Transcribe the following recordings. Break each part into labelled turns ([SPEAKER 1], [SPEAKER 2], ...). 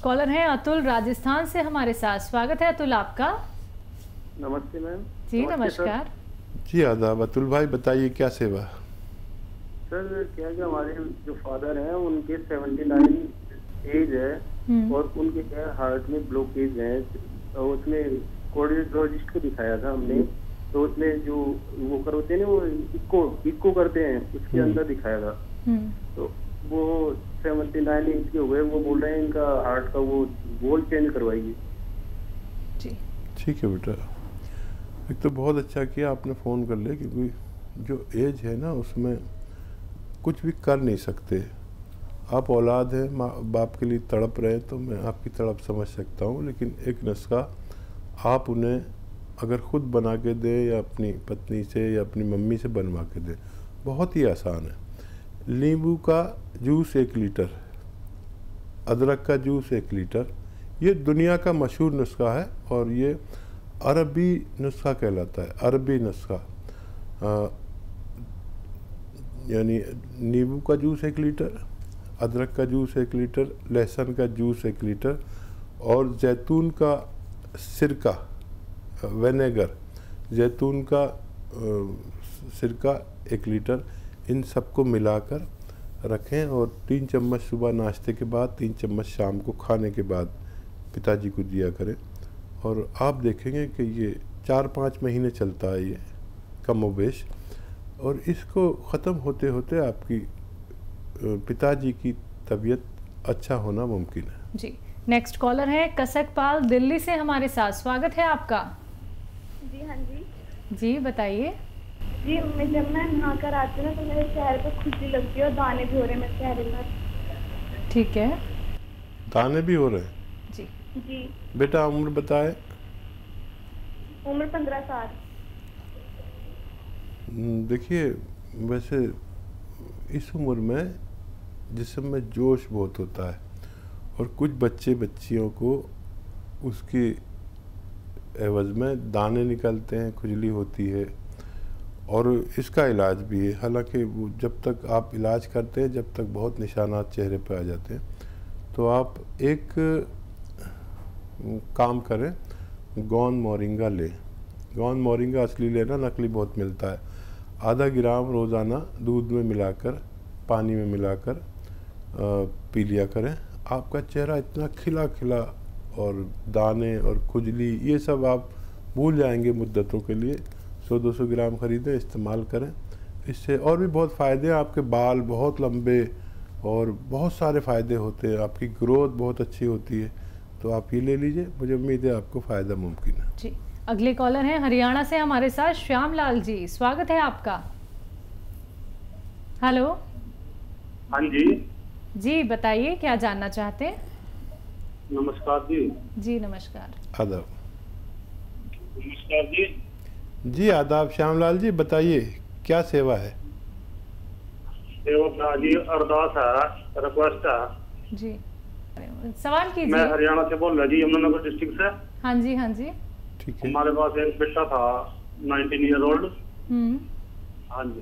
[SPEAKER 1] Collar हैं अतुल राजस्थान से हमारे साथ। स्वागत है अतुल आपका।
[SPEAKER 2] नमस्ते मैम।
[SPEAKER 1] जी नमस्कार।
[SPEAKER 3] जी आदाब। अतुल भाई बताइए क्या सेवा।
[SPEAKER 2] सर क्या कि हमारे जो फादर हैं उनके 79 एज है और उनके क्या हार्ट में ब्लॉकेज है। तो उसमें कार्डियोलॉजिस्ट को दिखाया था हमने, तो उसमें जो वो करते हैं ना, वो इको करते हैं, उसके अंदर दिखाया था। तो वो 79 एज के हो गए, वो बोल रहे हैं इनका हार्ट का वो वॉल चेंज करवाइए।
[SPEAKER 1] जी
[SPEAKER 3] ठीक है बेटा, एक तो बहुत अच्छा किया आपने फ़ोन कर लिया, क्योंकि जो एज है ना उसमें कुछ भी कर नहीं सकते। आप औलाद हैं, माँ बाप के लिए तड़प रहे हैं, तो मैं आपकी तड़प समझ सकता हूँ, लेकिन एक नुस्खा आप उन्हें अगर ख़ुद बना के दें या अपनी पत्नी से या अपनी मम्मी से बनवा के दें, बहुत ही आसान है। नींबू का जूस 1 लीटर, अदरक का जूस 1 लीटर, ये दुनिया का मशहूर नुस्खा है और ये अरबी नुस्खा कहलाता है। अरबी नुस्खा यानी नींबू का जूस 1 लीटर, अदरक का जूस 1 लीटर, लहसुन का जूस 1 लीटर और जैतून का सिरका, विनेगर, जैतून का सिरका 1 लीटर, इन सबको मिलाकर रखें और 3 चम्मच सुबह नाश्ते के बाद, 3 चम्मच शाम को खाने के बाद पिताजी को दिया करें। और आप देखेंगे कि ये 4-5 महीने चलता है ये कमोबेश, और इसको ख़त्म होते होते आपकी पिताजी की तबीयत अच्छा होना मुमकिन है।
[SPEAKER 1] जी नेक्स्ट कॉलर है कसकपाल दिल्ली से हमारे साथ। स्वागत है आपका।
[SPEAKER 4] जी हाँ जी।
[SPEAKER 1] जी बताइए।
[SPEAKER 4] जी जब मैं नहा कर आती हूँ तो मेरे चेहरे पर खुजली लगती है और दाने भी हो रहे हैं मेरे चेहरे पर।
[SPEAKER 1] ठीक है।
[SPEAKER 3] दाने भी हो रहे हैं?
[SPEAKER 1] जी
[SPEAKER 4] जी।
[SPEAKER 3] बेटा उम्र बताए?
[SPEAKER 4] उम्र 15 साल।
[SPEAKER 3] देखिए, वैसे इस उम्र में जिस्म में जोश बहुत होता है और कुछ बच्चियों को उसके एवज में दाने निकलते हैं, खुजली होती है और इसका इलाज भी है। हालांकि वो जब तक आप इलाज करते हैं, जब तक बहुत निशानात चेहरे पर आ जाते हैं, तो आप एक काम करें, गौन मोरिंगा लें। गौन मोरिंगा असली लेना, नकली बहुत मिलता है। आधा ग्राम रोज़ाना दूध में मिलाकर, पानी में मिलाकर पी लिया करें। आपका चेहरा इतना खिला खिला और दाने और खुजली ये सब आप भूल जाएंगे मुद्दतों के लिए। 100-200 ग्राम ख़रीदें, इस्तेमाल करें। इससे और भी बहुत फ़ायदे हैं। आपके बाल बहुत लंबे और बहुत सारे फ़ायदे होते हैं, आपकी ग्रोथ बहुत अच्छी होती है। तो आप ये ले लीजिए, मुझे उम्मीद है आपको फ़ायदा मुमकिन है।
[SPEAKER 1] जी अगले कॉलर हैं हरियाणा से हमारे साथ श्याम लाल जी। स्वागत है आपका। हेलो।
[SPEAKER 2] हाँ जी।
[SPEAKER 1] जी बताइए क्या जानना चाहते हैं।
[SPEAKER 2] नमस्कार जी।
[SPEAKER 1] जी नमस्कार।
[SPEAKER 3] आदाब।
[SPEAKER 2] नमस्कार जी।
[SPEAKER 3] जी आदाब श्यामलाल जी, बताइए क्या सेवा है।
[SPEAKER 2] सेवा जी अरदास है, रिक्वेस्ट है
[SPEAKER 1] जी, सवाल कीजिए।
[SPEAKER 2] मैं हरियाणा से बोल रहा जी, यमुनानगर डिस्ट्रिक्ट से।
[SPEAKER 1] हाँ जी हाँ जी।
[SPEAKER 3] ठीक है।
[SPEAKER 2] हमारे पास एक बेटा था 19 ईयर ओल्ड। हाँ जी,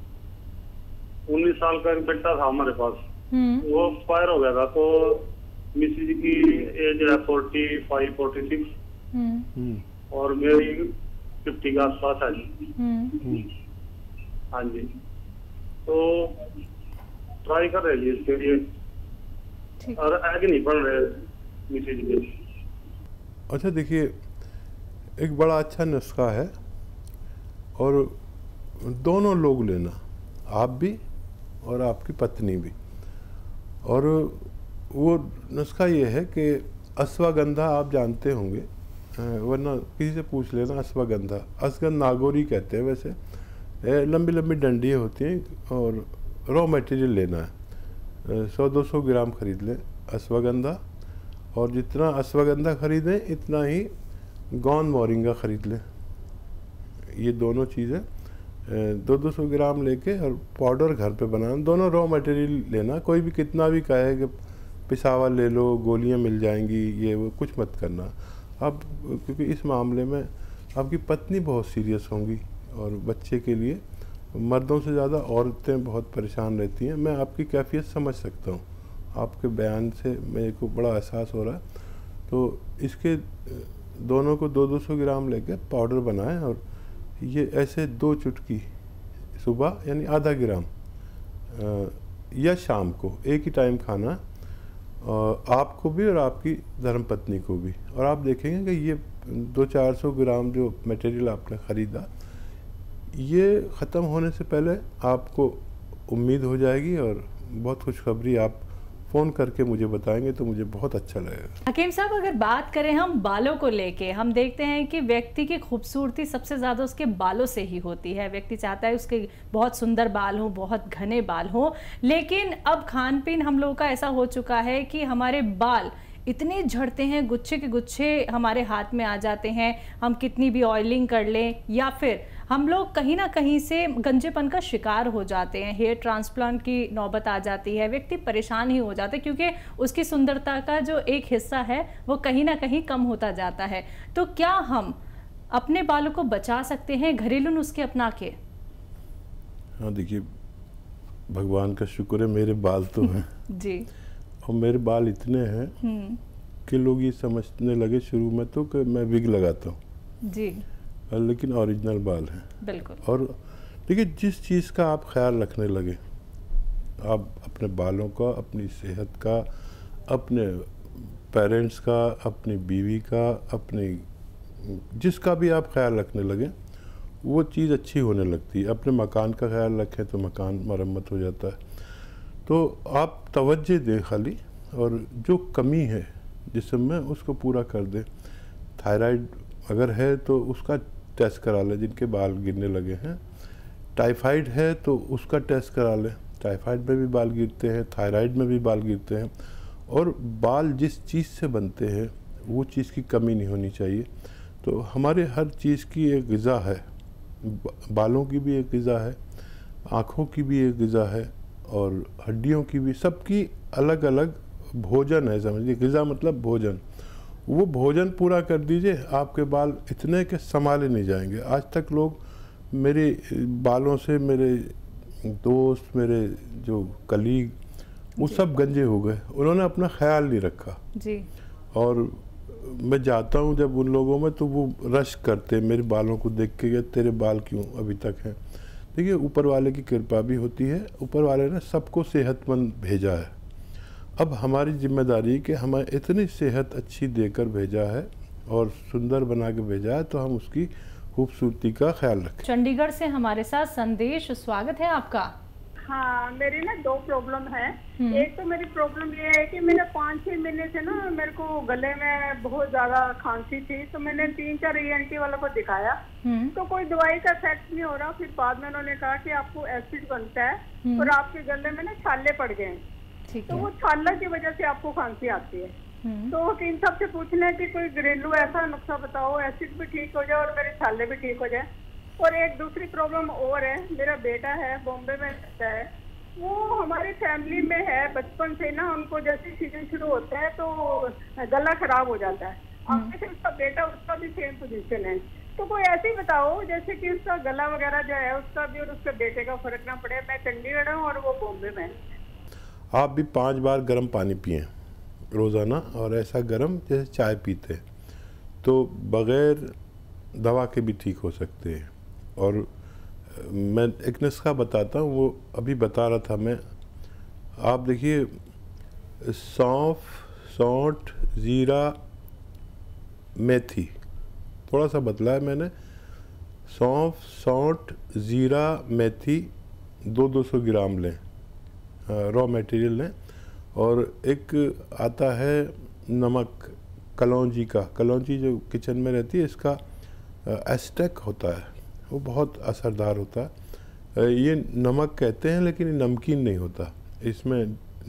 [SPEAKER 2] 19 साल का एक बेटा था हमारे पास। वो एक्सपायर हो गया था, तो मिसेज की एज है 45-46 और मेरी 50 के आसपास है जी। हाँ जी, तो ट्राई कर रहे जी इसके लिए, और आगे नहीं बढ़ रहे मिसेज के।
[SPEAKER 3] अच्छा देखिए, एक बड़ा अच्छा नुस्खा है और दोनों लोग लेना, आप भी और आपकी पत्नी भी। और वो नुस्खा ये है कि अश्वगंधा आप जानते होंगे, वरना किसी से पूछ लेना। अश्वगंधा, अश्वगंधा नागौरी कहते हैं वैसे, लंबी लंबी डंडियाँ होती हैं और रॉ मटेरियल लेना है। 100-200 ग्राम खरीद लें अश्वगंधा, और जितना अश्वगंधा खरीदें इतना ही गौन मोरिंगा खरीद लें। ये दोनों चीज़ें 200-200 ग्राम लेके और पाउडर घर पे बनाना। दोनों रॉ मटेरियल लेना, कोई भी कितना भी कहे कि पिसावा ले लो, गोलियां मिल जाएंगी, ये वो कुछ मत करना अब, क्योंकि इस मामले में आपकी पत्नी बहुत सीरियस होंगी और बच्चे के लिए मर्दों से ज़्यादा औरतें बहुत परेशान रहती हैं। मैं आपकी कैफियत समझ सकता हूँ आपके बयान से मेरे को बड़ा एहसास हो रहा है। तो इसके दोनों को 200 ग्राम लेके पाउडर बनाएं और ये ऐसे 2 चुटकी सुबह यानी आधा ग्राम या शाम को एक ही टाइम खाना, आपको भी और आपकी धर्मपत्नी को भी। और आप देखेंगे कि ये 200-400 ग्राम जो मटेरियल आपने ख़रीदा, ये ख़त्म होने से पहले आपको उम्मीद हो जाएगी और बहुत खुशखबरी आप फ़ोन करके मुझे बताएंगे तो मुझे बहुत अच्छा लगेगा।
[SPEAKER 1] हकीम साहब, अगर बात करें हम बालों को लेके, हम देखते हैं कि व्यक्ति की खूबसूरती सबसे ज़्यादा उसके बालों से ही होती है। व्यक्ति चाहता है उसके बहुत सुंदर बाल हों, बहुत घने बाल हों, लेकिन अब खान पीन हम लोगों का ऐसा हो चुका है कि हमारे बाल इतने झड़ते हैं, गुच्छे के गुच्छे हमारे हाथ में आ जाते हैं। हम कितनी भी ऑयलिंग कर लें या फिर हम लोग कहीं ना कहीं से गंजेपन का शिकार हो जाते हैं। हेयर ट्रांसप्लांट की नौबत आ जाती है, व्यक्ति परेशान ही हो जाता है क्योंकि उसकी सुंदरता का जो एक हिस्सा है वो कहीं ना कहीं कम होता जाता है। तो क्या हम अपने बालों को बचा सकते हैं घरेलू नुस्खे अपना के?
[SPEAKER 3] हाँ, देखिए, भगवान का शुक्र है मेरे बाल तो हैं
[SPEAKER 1] जी।
[SPEAKER 3] और मेरे बाल इतने हैं कि लोग ये समझने लगे शुरू में तो कि मैं विग लगाता हूँ
[SPEAKER 1] जी,
[SPEAKER 3] लेकिन ओरिजिनल बाल हैं।
[SPEAKER 1] बिल्कुल।
[SPEAKER 3] और देखिए, जिस चीज़ का आप ख्याल रखने लगे, आप अपने बालों का, अपनी सेहत का, अपने पेरेंट्स का, अपनी बीवी का, अपनी जिसका भी आप ख्याल रखने लगे, वो चीज़ अच्छी होने लगती है। अपने मकान का ख्याल रखें तो मकान मरम्मत हो जाता है। तो आप तवज्जो दें खाली, और जो कमी है जिस्म में उसको पूरा कर दें। थायराइड अगर है तो उसका टेस्ट करा लें, जिनके बाल गिरने लगे हैं। टाइफाइड है तो उसका टेस्ट करा लें, टाइफाइड में भी बाल गिरते हैं, थायराइड में भी बाल गिरते हैं। और बाल जिस चीज़ से बनते हैं वो चीज़ की कमी नहीं होनी चाहिए। तो हमारे हर चीज़ की एक ग़िज़ा है, बालों की भी एक ग़िज़ा है, आँखों की भी एक ग़िज़ा है, और हड्डियों की भी, सबकी अलग अलग भोजन है। समझिए, ग़िज़ा मतलब भोजन। वो भोजन पूरा कर दीजिए, आपके बाल इतने के संभाले नहीं जाएंगे। आज तक लोग मेरे बालों से, मेरे दोस्त, मेरे जो कलीग, वो सब गंजे हो गए। उन्होंने अपना ख्याल नहीं रखा
[SPEAKER 1] जी।
[SPEAKER 3] और मैं जाता हूँ जब उन लोगों में तो वो रश करते मेरे बालों को देख के, तेरे बाल क्यों अभी तक हैं। देखिए, ऊपर वाले की कृपा भी होती है, ऊपर वाले ने सबको सेहतमंद भेजा है। अब हमारी जिम्मेदारी कि हमें इतनी सेहत अच्छी देकर भेजा है और सुंदर बना के भेजा है, तो हम उसकी खूबसूरती का ख्याल रखें।
[SPEAKER 1] चंडीगढ़ से हमारे साथ संदेश, स्वागत है आपका।
[SPEAKER 5] हाँ, मेरी ना 2 प्रॉब्लम है। एक तो मेरी प्रॉब्लम ये है कि मैंने 5-6 महीने से ना मेरे को गले में बहुत ज्यादा खांसी थी, तो मैंने 3-4 ENT वालों को दिखाया, तो कोई दवाई का इफेक्ट नहीं हो रहा। फिर बाद में उन्होंने कहा कि आपको एसिड बनता है और आपके गले में ना छाले पड़ गए, तो वो छाला की वजह से आपको खांसी आती है। तो वकील साहब से पूछना है कि कोई घरेलू ऐसा नुस्खा बताओ, एसिड भी ठीक हो जाए और मेरे छाले भी ठीक हो जाए। और एक दूसरी प्रॉब्लम और है, मेरा बेटा है, बॉम्बे में रहता है, वो हमारी फैमिली में है बचपन से ना, उनको जैसे सीजन शुरू होता है तो गला खराब हो जाता है। अब से उसका बेटा, उसका भी सेम पोजीशन है, तो कोई ऐसे ही बताओ जैसे कि उसका गला वगैरह जो है उसका भी और उसके बेटे का फर्क ना पड़े। मैं चंडीगढ़ हूँ और वो बॉम्बे में।
[SPEAKER 3] आप भी 5 बार गर्म पानी पिएं रोज़ाना, और ऐसा गर्म जैसे चाय पीते हैं, तो बग़ैर दवा के भी ठीक हो सकते हैं। और मैं एक नुस्खा बताता हूँ, वो अभी बता रहा था मैं। आप देखिए, सौंफ, सौंठ, ज़ीरा, मेथी, थोड़ा सा बदला है मैंने। सौंफ, सौंठ, ज़ीरा, मेथी 200 ग्राम लें, रॉ मटेरियल लें। और एक आता है नमक कलौंजी का, कलौंजी जो किचन में रहती है, इसका एस्टेक होता है, वो बहुत असरदार होता है। ये नमक कहते हैं लेकिन ये नमकीन नहीं होता। इसमें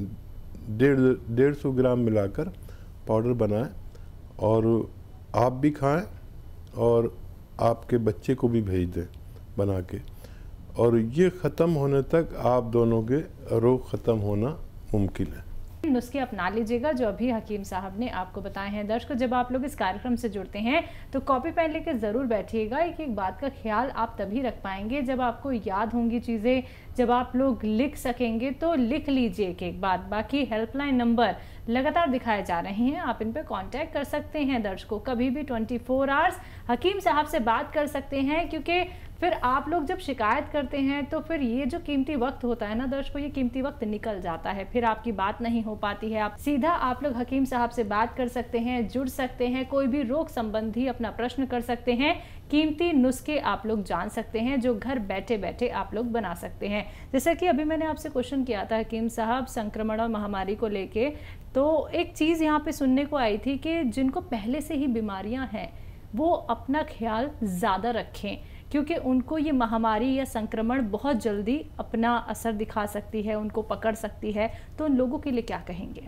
[SPEAKER 3] 150 ग्राम मिलाकर पाउडर बनाएं और आप भी खाएं और आपके बच्चे को भी भेज दें बना के। और ये ख़त्म होने तक आप दोनों के रोग ख़त्म होना मुमकिन है।
[SPEAKER 1] नुस्खे अपना लीजिएगा जो अभी हकीम साहब ने आपको बताए हैं। दर्शकों, जब आप लोग इस कार्यक्रम से जुड़ते हैं तो कॉपी पेन लेकर ज़रूर बैठिएगा। एक बात का ख्याल आप तभी रख पाएंगे जब आपको याद होंगी चीज़ें, जब आप लोग लिख सकेंगे। तो लिख लीजिए एक बात। बाकी हेल्पलाइन नंबर लगातार दिखाए जा रहे हैं, आप इन पर कांटेक्ट कर सकते हैं। दर्शकों, कभी भी 24 आवर्स हकीम साहब से बात कर सकते हैं, क्योंकि फिर आप लोग जब शिकायत करते हैं तो फिर ये जो कीमती वक्त होता है ना दर्शकों, ये कीमती वक्त निकल जाता है, फिर आपकी बात नहीं हो पाती है। आप सीधा आप लोग हकीम साहब से बात कर सकते हैं, जुड़ सकते हैं, कोई भी रोग संबंधी अपना प्रश्न कर सकते हैं, कीमती नुस्खे आप लोग जान सकते हैं जो घर बैठे बैठे आप लोग बना सकते हैं। जैसे कि अभी मैंने आपसे क्वेश्चन किया था हकीम साहब संक्रमण और महामारी को लेके, तो एक चीज़ यहाँ पे सुनने को आई थी कि जिनको पहले से ही बीमारियाँ हैं वो अपना ख्याल ज़्यादा रखें, क्योंकि उनको ये महामारी या संक्रमण बहुत जल्दी अपना असर दिखा सकती है, उनको पकड़ सकती है। तो उन लोगों के लिए क्या कहेंगे?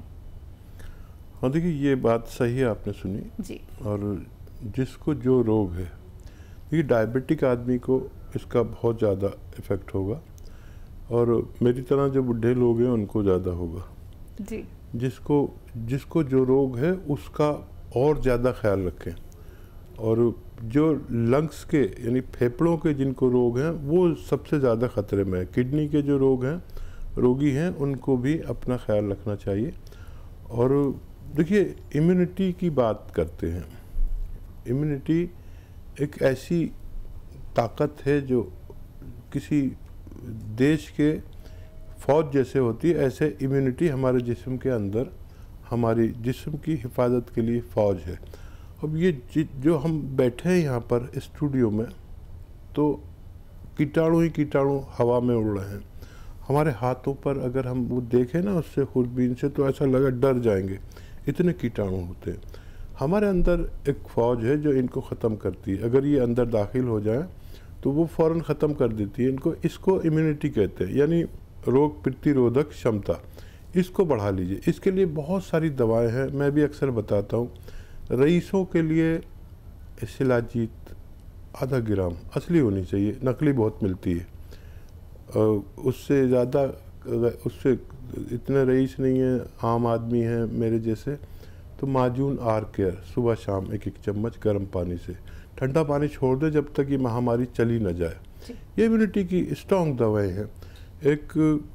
[SPEAKER 3] हाँ देखिए, ये बात सही है, आपने सुनी
[SPEAKER 1] जी।
[SPEAKER 3] और जिसको जो रोग है, देखिए डायबिटिक आदमी को इसका बहुत ज़्यादा इफ़ेक्ट होगा और मेरी तरह जो बूढ़े लोग हैं उनको ज़्यादा होगा
[SPEAKER 1] जी।
[SPEAKER 3] जिसको जो रोग है उसका और ज़्यादा ख्याल रखें। और जो लंग्स के यानी फेफड़ों के जिनको रोग हैं वो सबसे ज़्यादा ख़तरे में है। किडनी के जो रोगी हैं उनको भी अपना ख्याल रखना चाहिए। और देखिए, इम्यूनिटी की बात करते हैं। इम्यूनिटी एक ऐसी ताकत है जो किसी देश के फौज जैसे होती है, ऐसे इम्यूनिटी हमारे जिस्म के अंदर हमारी जिस्म की हिफाजत के लिए फ़ौज है। अब ये जो हम बैठे हैं यहाँ पर स्टूडियो में, तो कीटाणु ही कीटाणु हवा में उड़ रहे हैं। हमारे हाथों पर अगर हम वो देखें ना उससे खुरबीन से, तो ऐसा लगा डर जाएंगे, इतने कीटाणु होते हैं। हमारे अंदर एक फ़ौज है जो इनको ख़त्म करती है। अगर ये अंदर दाखिल हो जाए तो वो फ़ौरन ख़त्म कर देती है इनको। इसको इम्यूनिटी कहते हैं, यानी रोग प्रतिरोधक क्षमता। इसको बढ़ा लीजिए। इसके लिए बहुत सारी दवाएं हैं, मैं भी अक्सर बताता हूँ। रईसों के लिए शिलाजीत आधा ग्राम असली होनी चाहिए, नकली बहुत मिलती है। उससे ज़्यादा, उससे इतने रईस नहीं है, आम आदमी हैं मेरे जैसे, तो माजून आर केयर सुबह शाम 1-1 चम्मच गर्म पानी से। ठंडा पानी छोड़ दे जब तक ये महामारी चली न जाए। ये इम्यूनिटी की स्ट्रॉन्ग दवाएं हैं। एक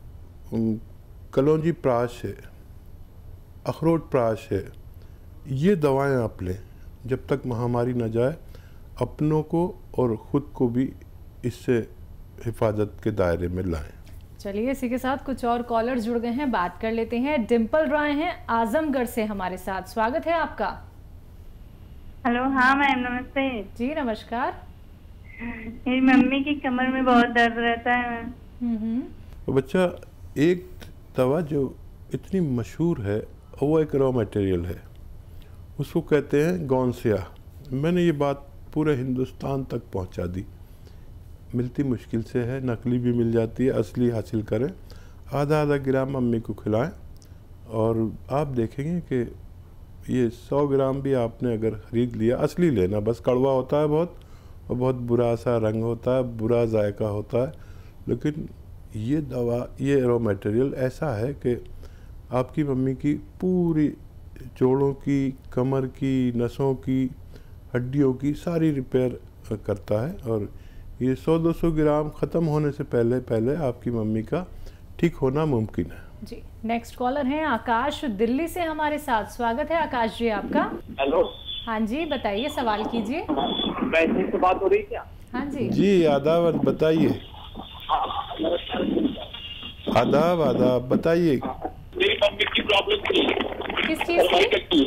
[SPEAKER 3] कलौंजी प्राश है, अखरोट प्राश है, ये दवाएं आप लें जब तक महामारी न जाए। अपनों को और ख़ुद को भी इससे हिफाजत के दायरे में लाएं।
[SPEAKER 1] चलिए, इसी के साथ कुछ और कॉलर जुड़ गए हैं, बात कर लेते हैं। डिम्पल रॉय हैं आजमगढ़ से हमारे साथ, स्वागत है आपका।
[SPEAKER 6] हेलो, हाँ मैम नमस्ते।
[SPEAKER 1] जी नमस्कार।
[SPEAKER 6] मेरी मम्मी की कमर में बहुत दर्द रहता है मैम।
[SPEAKER 3] तो बच्चा, एक दवा जो इतनी मशहूर है वो एक रॉ मटेरियल है, उसको कहते हैं गौनसिया। मैंने ये बात पूरे हिंदुस्तान तक पहुंचा दी। मिलती मुश्किल से है, नकली भी मिल जाती है, असली हासिल करें। आधा ग्राम मम्मी को खिलाएं और आप देखेंगे कि ये 100 ग्राम भी आपने अगर ख़रीद लिया, असली लेना, बस कड़वा होता है बहुत और बहुत बुरा सा रंग होता है, बुरा जायका होता है। लेकिन ये दवा, ये रॉ मटेरियल ऐसा है कि आपकी मम्मी की पूरी जोड़ों की, कमर की, नसों की, हड्डियों की सारी रिपेयर करता है। और ये 100-200 ग्राम ख़त्म होने से पहले पहले आपकी मम्मी का ठीक होना मुमकिन है।
[SPEAKER 1] जी। नेक्स्ट कॉलर हैं आकाश दिल्ली से हमारे साथ, स्वागत है आकाश जी आपका।
[SPEAKER 7] हेलो।
[SPEAKER 1] हाँ जी, बताइए, सवाल कीजिए।
[SPEAKER 7] वैसे से बात हो रही क्या?
[SPEAKER 1] हाँ जी
[SPEAKER 3] जी, आदाब, बताइए। आदाब बताइए।
[SPEAKER 7] मेरी मम्मी की प्रॉब्लम थी।
[SPEAKER 1] किस चीज़ की?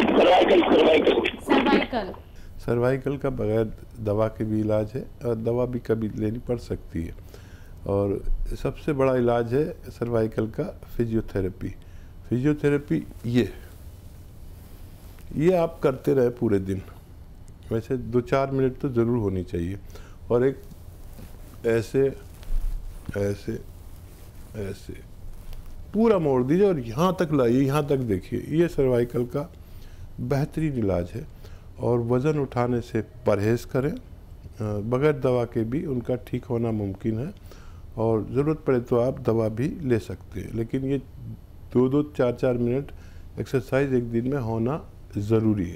[SPEAKER 3] सर्वाइकल का बगैर दवा के भी इलाज है और दवा भी कभी लेनी पड़ सकती है। और सबसे बड़ा इलाज है सर्वाइकल का फिजियोथेरेपी। फिजियोथेरेपी ये आप करते रहे पूरे दिन, वैसे 2-4 मिनट तो ज़रूर होनी चाहिए। और एक ऐसे ऐसे ऐसे पूरा मोड़ दीजिए और यहाँ तक लाइए, यहाँ तक देखिए। ये सर्वाइकल का बेहतरीन इलाज है। और वज़न उठाने से परहेज़ करें, बगैर दवा के भी उनका ठीक होना मुमकिन है। और ज़रूरत पड़े तो आप दवा भी ले सकते हैं, लेकिन ये 2-2 4-4 मिनट एक्सरसाइज एक दिन में होना ज़रूरी है।